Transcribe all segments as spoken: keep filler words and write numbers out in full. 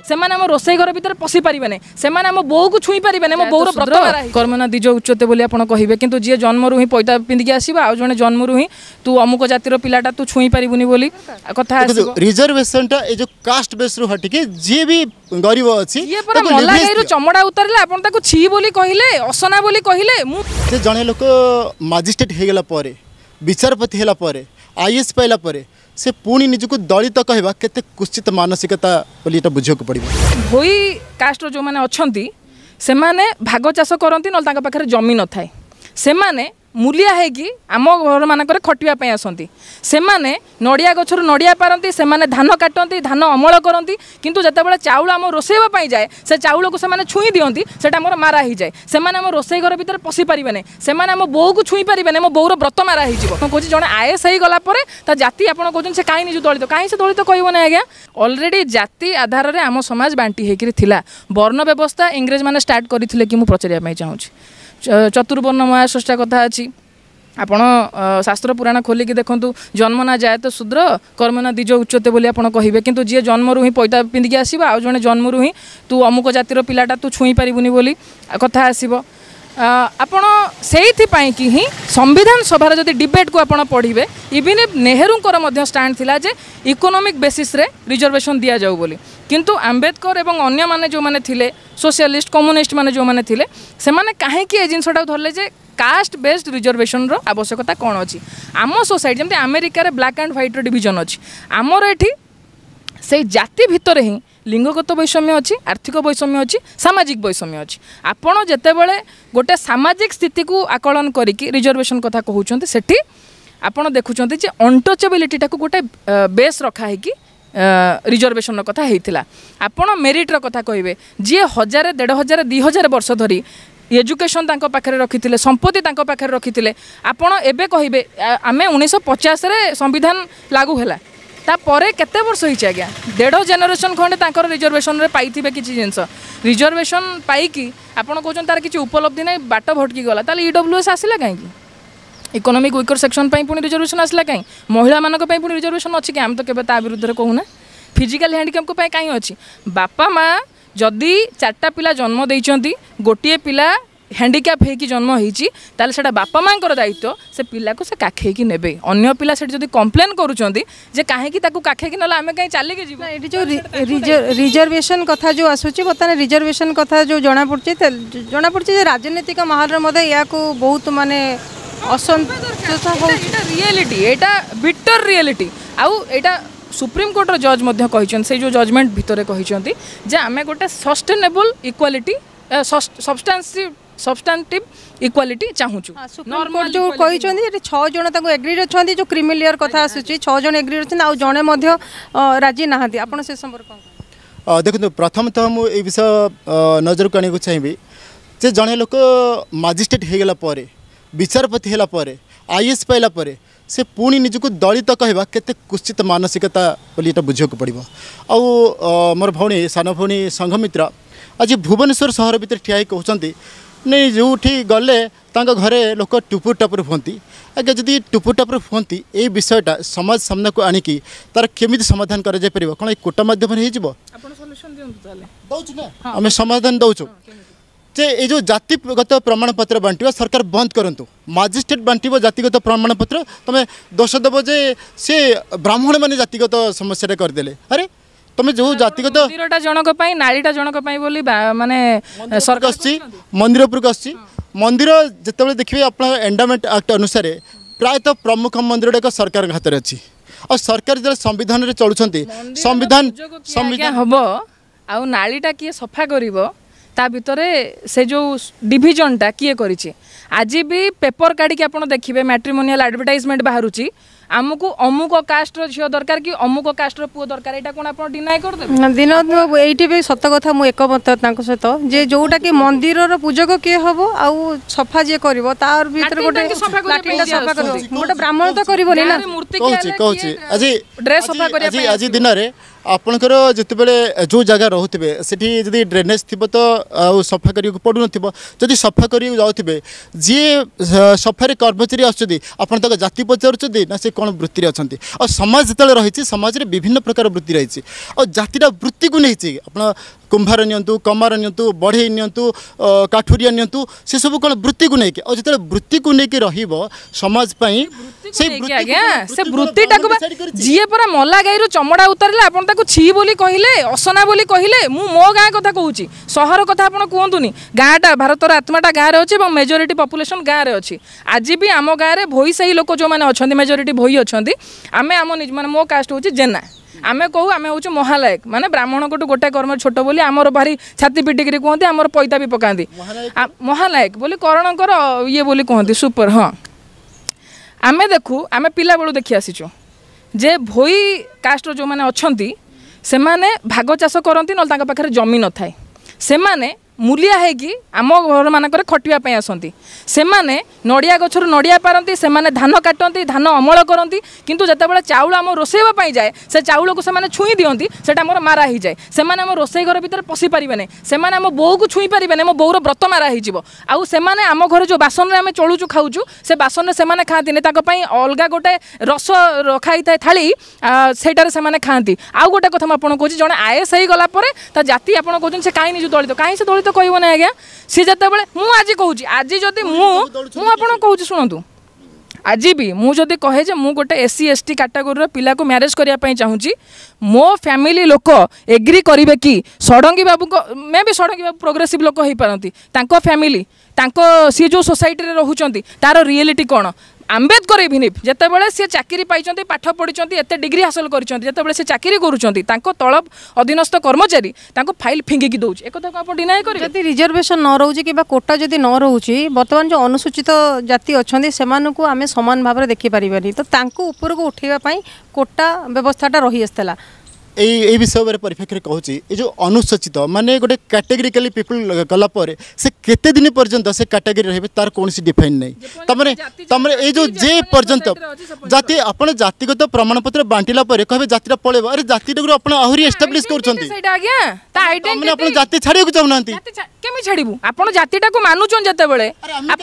ସେମାନେ ଆମ ରୋଷେଇ ଘର ଭିତରେ ପଶି ପାରିବେନି ସେମାନେ ଆମ ବୋଉକୁ ଛୁଇଁ ପାରିବେନି ମୋ ବୋଉର ବ୍ରତ କର୍ମନା ଦିଜ ଉଚ୍ଚତେ ବୋଲି ଆପଣ କହିବେ କିନ୍ତୁ ଯିଏ ଜନ୍ମରୁ ହିଁ ପଇତା ପିନ୍ଧିକି ଆସିବା ଆଉ ଜଣେ ଜନ୍ମରୁ ହିଁ ତୁ ଅମୁକ ଜାତିର ପିଲାଟା ତୁ ଛୁଇଁ ପାରିବୁନି ବୋଲି କଥା ଆସିବ रिजर्वेशन टा ए जो कास्ट बेस रु हटिके जे भी गरीब अछि ये पर मल्ला गाईरु चमड़ा उतरले आपण ताको छी बोली कहिले असना बोली कहिले मु जे जणे लोक मजिस्ट्रेट हे गेला परे विचारपति हेला परे आईएएस पाइला परे से पुणी निजको दलित कहवा केते कुचित मानसिकता बोली एटा बुझियो को पड़िबो होई कास्ट जो माने अछंती से माने भाग चाष करंती न ताका पाखरे जमी न थाए से माने मूलिया है कि आम घर मानक खटिया आसती से माने नड़िया गछर नड़िया पारती से माने धान काटती धान अमल करती किंतु जितेबाला चाउल आम रोसईवाई जाए से चाउल को से छुई दिखती से मोर मारा हो जाए से आम रोसई घर भितर पशि पारे से आम बोऊ को छुई पारे मो बोर व्रत मारा हो कौन जड़े आईएएस हो गलापर ता जाति आप कहते से कहीं निज दलित कहीं से दलित कहबना आज्ञा अलरेडी जाति आधार में आम समाज बांटी होकर वर्ण व्यवस्था इंग्रेज मैंने स्टार्ट करते कि मुझे पचार चाहूँगी चतुर्वर्ण मयासृष्टा कथा अच्छी आपण शास्त्र पुराण खोलिकी देखूँ जन्मना जाए तो शूद्र कर्मना दिज उच्चते बोली आपड़ कहे किंतु जी जन्मरू ही पैता पिंधिकी आसवा आउ जड़े जन्मरू ही तू अमुक जातिर पिलाटा तू छुई पारिबुनी बोली कथा आसब आपण से कि ही संविधान सभार जदि डिबेट को आपण पढ़े इवन नेहरूंकर मध्य स्टैंड थिला जे इकोनॉमिक बेसिस रे रिजर्वेशन दिया जाऊ बोली किंतु आंबेडकर एवं अन्य माने जो माने थिले सोशलिस्ट कम्युनिस्ट माने जो माने थिले से माने काहे कि ए जिनसटा धरले जे कास्ट बेस्ड रिजर्वेशन रो आवश्यकता कौन अच्छी आम सोसाइटी जमी अमेरिका रे ब्लैक एंड व्हाइट डिवीजन अच्छी आमर एठी से जाति भितर ही लिंगगत वैषम्य अच्छी आर्थिक वैषम्य अच्छी सामाजिक वैषम्य अच्छी आपण जेतेबेले गोटे सामाजिक स्थिति को आकलन करिकी रिजर्वेशन कथा कहउछन्ते सेठी आपण देखुछन्ते जे अनटचेबिलिटी टाको गोटे बेस रखा है कि रिजर्वेशन कथा हेइतिला आपण मेरिट रो कथा कहिबे जे हजार डेढ़ हजार दि हजार वर्ष धरी एजुकेशन तांको पाखरे रखिथिले संपत्ति तांको पाखरे रखिथिले आपण एबे कहिबे आमे उन्नीस सौ पचास रे संविधान लागू हैला तापरे केते वर्ष होइछ आज्ञा डेढ़ जेनरेशन खंडे तांकर रिजर्वेशन रे पाइथिबे किछि जिंस रिजर्वेशन पाइकी आपण कहउछन तार किछि उपलब्धि नै बाट भटकी गला ताले ईडब्ल्यूएस आसिला काहेकि इकोनॉमिक वीकर सेक्शन पाई पुणी रिजर्वेशन आसला कहीं महिला मानक पाई पुणी रिजर्वेशन अच्छी कि आम तो केबे ता विरुद्ध रे कहूना फिजिकल हैंडिकैप को पाई कहीं अच्छी बापा माँ जदि चारटा पिला जन्म देइचंती गोटे पिला हैंडिकैप होगी जन्म होती सेटा बापा माँ दायित्व से पिला को से काखे की नेबे अन्य पिला से जदि कंप्लेन करूछंती जे काहे की ताकू काखे की नला आमे कहीं चली के जीव एटी जो रिजर्वेशन कथा जो आसुची बर्तमान रिजर्वेशन कथा जो जना पड़ची जना पड़ची जे राजनीतिक माहौल रे मधे या को बहुत माने असंतोष रियलिटी एटा बिटर रियलिटी आउ एटा सुप्रीम कोर्ट जज मध्य कहिछन से जो जजमेंट भितरे कहिछंती जे आमे गोटे sustainable equality substantive substantive equality चाहूछु नॉर्मल जो कहिछंती एटे छह जण ताको एग्री रछंती जो क्रिमिलियर कथा आसुची छह जण एग्री रछन आ जणे मध्य राजी नाहंती आपण से संपर्क देखो प्रथमतः मु ए विषय नजर काणी को चाहिबी जे जणे लोक मजिस्ट्रेट हे गेला परे विचारपति हेला परे आईएएस पाइला परे से पुणी निजको दलित कहवा केते कुचित मानसिकता बोली एटा बुझियो को पड़िबो आउ मोर भौणी सान भौणी संघमित्र आज भुवनेश्वर सहर भितर ठिया कहते नहीं जो गले तांका घरे लोक टुपुर टापुर हुंती आगे जदि टुपुर टापुर हुंती ए विषयटा समाज सामना को आनिकी तार केमिति समाधान करा जाय परिबो कोन कोटा माध्यम रे हिजबो आपण सॉल्यूशन दियंतु ताले दउछु ना हमें समाधान दउछु जे ए जो जातिगत प्रमाण पत्र बांटिबा सरकार बंद करंतु मजिस्ट्रेट बांटिबो जातिगत प्रमाण पत्र तमे दोष देबो जे से ब्राह्मण माने जातिगत समस्या कर देले अरे तुम जो जातिगत मंदिरटा जनक पई नारीटा जनक पई बोली माने सरकार आछि मंदिर पर आछि मंदिर जेतेबेले देखिबे आपन एंडोमेंट एक्ट अनुसार प्रायतः प्रमुख मंदिर एक सरकार हाथ में अच्छी और सरकार जो संविधान रे चलुछंती संविधान संविधान हबो आ नालीटा किए सफा करिवो ता भितरे से जो डिविजनटा किए करिछि आज भी पेपर काढ़ी के आपण देखिबे मैट्रिमोनियल एडवर्टाइजमेंट बाहरुछि आमको अमुक कास्ट झील दरकार कि अमुक कास्ट पुओ दरकार यहाँ कौन आप डिनाए करदे दिन ये भी सत कथा मुझे एकमत सहित जे जोटा कि मंदिर पूजक किए हम आउ सफा जी कर तार भीतर गोटे गोटे ब्राह्मण तो करबोनी ना कहूँ कहूँ आज ड्रेस सफा कर आज दिन में आपणकर जितेबले जो जगह रोथे से ड्रेनेज थी तो सफा करने पड़ू नदी सफा कर जाऊे जी सफार कर्मचारी आसती जाति पचार ना से कौन वृत्ति अच्छा और समाज जो रही समाज में विभिन्न प्रकार वृत्ति रही और जातिटा वृत्ति को नहीं आप कुंभार नियंतु कमार नियंतु बढ़ई नियंतु काठुरिया नियंतु से सब कौन वृत्ति को लेकिन और जो वृत्ति को लेकिन रहिबो समाज पई से वृत्तिटा जीए परा मला गाई चमड़ा उतारे आपको छी बोली कहले असना बोली कहले मु मो गाँ कथा कहूँ सहर कथा आप कहतुनि गाँटा भारतर आत्माटा गाँव में अच्छे मेजोरिटी पॉपुलेशन गाँव में अच्छी आज भी आम गाँव में भोई सही लोक जो मैंने अच्छा मेजोरिटी भोई अच्छा आम आम निज माने मो कास्ट हूँ जेना आमे कहू आमे हूँ महालायक माने ब्राह्मण को गोटे कर्म छोट बोली आमर भारी छाती पिटिकी कहते आमर पैता भी पकाती महालायक बोली करणकर ये बोली कहती सुपर हाँ आमे देखू आमे पिला बेलू देखी आसीचु जे भोई कास्ट जो मैंने अच्छा से माने भाग चाष करती ना पाखे जमी न थाए से माने मूलिया है कि आम घर मानक खटिया आसती से माने नड़िया गछर नड़िया पारती से माने धान काटती धान अमल करती किंतु जितेबाला चाउल आम रोसईवाई जाए से चाउल को से छुई दिखती से मारा ही जाए से आम रोसई घर भितर पशि पारे ना से आम बोऊ को छुई पारे मो बोर व्रत मारा हो से आम घर जो बासन आम चलुचु खाऊचु से बासन से खाती अलग गोटे रस रखाई था थाली सेटार से खाती आउ गोटे कथा मुझे कहूँ जड़े आएस हो गलापर जाति आप कहते से कहीं निज दलित कहीं से दलित कहब ना आज्ञा सी जो मुझे कहूँ आज जदि मुझे कहूँ शुणु आज भी मुझे कहे जे मु गोटे एससी एसटी कैटेगोरी पिला को मैरेज करने चाहूँगी मो फैमिली लोक एग्री करेंगे कि षडंगी बाबू को मैं भी षडंगी बाबू प्रोग्रेसिव लोक हो पारती फैमिली सी जो सोसाइटी रे रोचंती तार रियलिटी कौन आम्बेडकर इभिनिव जितेबाला सी चाकरी पाई पाठ पढ़ी एत डिग्री हासिल करते से चाकरी करुँच तलब अधीनस्थ कर्मचारी फाइल फिंगिकी दौर एक आप डिनाए करेंगे जदि रिजर्वेशन न रोचे कि कोटा जदि न रोचे बर्तमान जो अनुसूचित जाति अच्छा से आम सामान भाव में देखिपारे तो ऊपर को उठेबाई कोटा व्यवस्थाटा रही आसला ए विषय परिप्रेक्षी कहूँ ये जो अनुसूचित माने गोटे कैटेगोरिकली पीपल गलापर से केते दिन पर्यंत से कैटेगरी रहे तार कौन डिफाइन नहीं तमरे तमरे ए जो जे पर्यंत जाति आपन जातिगत प्रमाण पत्र बांटिला पर कहबे जातिरा पळेबो अरे जातिटा को आपन आहुरी एस्टैब्लिश करछंती सेटा आज्ञा ता आइडेंटिटी आपन जाति छाड़ियो को चाहनांती केमि छाड़िबु आपन जातिटा को मानुछन जते बेले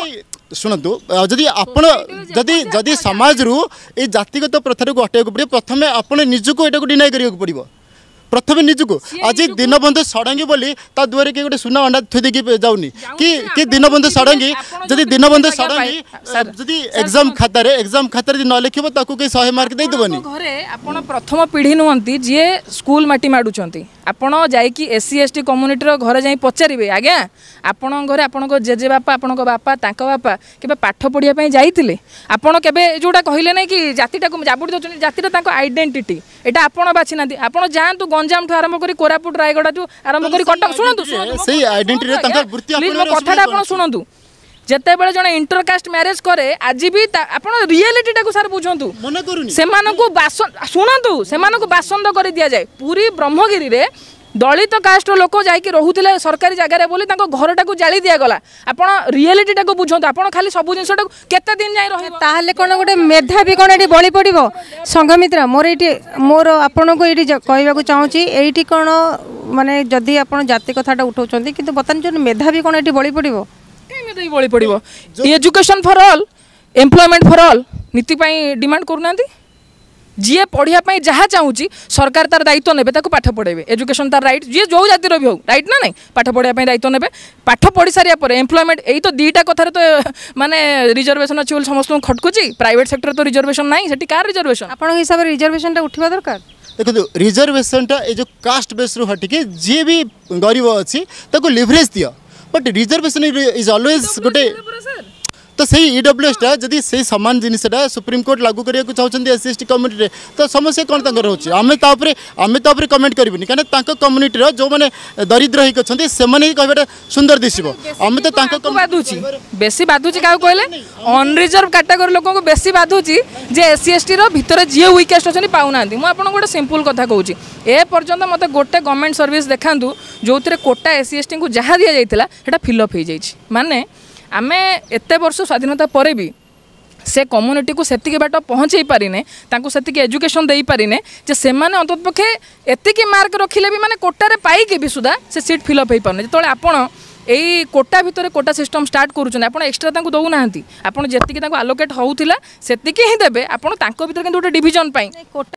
शुणु जदि आपण जदि जदि समाज रु ए जातिगत प्रथा को हटाइक पड़े प्रथम आपने निजको एटा को डिनाई करियो पड़िबो प्रथम निजको आज दीनबंधु षडंगी बोली ता दुआरे के गोटे सुना अंडा थुई देकी जाउनी कि कि दीनबंधु षडंगी जदि दीनबंधु षडंगी जदि एग्जाम खाता रे एग्जाम खाता रे न लिखिबो ताकू के सौ मार्क दे देबनी घरे आपण प्रथम पीढ़ी नुहंती जे स्कूल माटी माडुचंती आपण जाई कि एससी एसटी कम्युनिटी रो घर जाई पचारिबे आज्ञा आपण घरे आपण को जेजे बापा आपण को बापा तांको बापा केबे पाठ पढ़िया पई जाईतिले आपण केबे जोटा कहिले नै कि जातिटा को जाबुडी दचनी जातिटा तांको आइडेंटिटी एटा आपण बाछिनांती आपण जांतु गंजाम ठु आरंभ करी कोरापुट रायगढ़ ठु आरंभ करी कटक सुनंतु सेही आइडेंटिटी रे तांका वृत्ति आपण कथाटा आपण सुनंतु जेते बेले जने इंटरकास्ट मैरिज करे आज भी आपण रियलिटीटा को सार बुझंतु मन करूनी सेमानं को बासन सुनंतु सेमानं को बासंद करी दिया जाय पूरी ब्रह्मगिरी रे दलित कास्ट लोक जाइए रोते सरकारी जगार बोली घरटा को जाली दि गला आपड़ रियलिटीटा को बुझंतु आपड़ खाली सब जिनटा केते दिन जाए रही कौन गोटे मेधावी कौन ये बड़ी पड़ो संघमित्रा मोर ये मोर आपन को ये कहवाक चाहूँगी ये कौन माने जदि आप जाति कथाटा उठाऊँ कि बर्तमान जो मेधावी कौन ये बड़ी पड़ो कहीं बड़ी पड़ो education for all employment for all नीति डिमांड करूना जी पढ़ाई जहाँ चाहूँगी सरकार तार दायित्व ने पाठ पढ़े एजुकेशन तार राइट जी जो जातिर भी हो राइट ना नहीं पाठ पढ़ाई दायित्व ने पाठ पढ़ी सारे एम्प्लॉयमेंट यही तो दुईटा कथार तो माने रिजर्वेशन अच्छी समस्त खटकुची प्राइवेट सेक्टर तो रिजर्वेशन ना से कार रिजर्वेशन आप हिसाब से रिजर्वेशन उठा दरकार देखो रिजर्वेशनटा ये जो कास्ट बेस रु हटिके जी भी गरीब अच्छी लिवरेज दियो बट रिजर्वेशन इज ऑलवेज गोटे तो सही ईडब्ल्यूएसटा जदि से सामान जिनटा सुप्रीम कोर्ट लागू करने को चाहते S C S T community तो समस्या कौन तक रोचे आम तापर आम तापर कमेंट करूनी कहीं कम्युनिटी जो मैंने दरिद्र होती से कहटा सुंदर दिशो आम तो बाधुची बेसी बाधुची क्या कहले अनरिजर्व कैटेगरी लोक को बेसी बाधुची जे एस सी एस टी भितर जी वीकेस्ट अच्छे पाऊना मुझे गोटे सिंपल कथा कहूँ ए पर्यंत मत गोटे गवर्नमेंट सर्विस देखा जो quota S C S T को जहाँ दि जाता फिलअप हो जाए माने आमे एत वर्ष स्वाधीनता पर भी से कम्युनिटी को सेतिकी बाट पहुँचे पारिने तांको सेतिकी एजुकेशन दे पारिने जे से माने अंततपक्षे एतिकी मार्क रखिले भी माने कोटारे पाइके भी सुधा से सीट फिलअप हो पारने जो आपण एई कोटा भितर कोटा सिस्टम स्टार्ट करूछन आपण एक्स्ट्रा तांको दउ नाहंती आपण जेतिकी तांको अलोकेट होउथिला सेतिकी ही देबे आपण तांको भितर किंतु डिवीजन पाई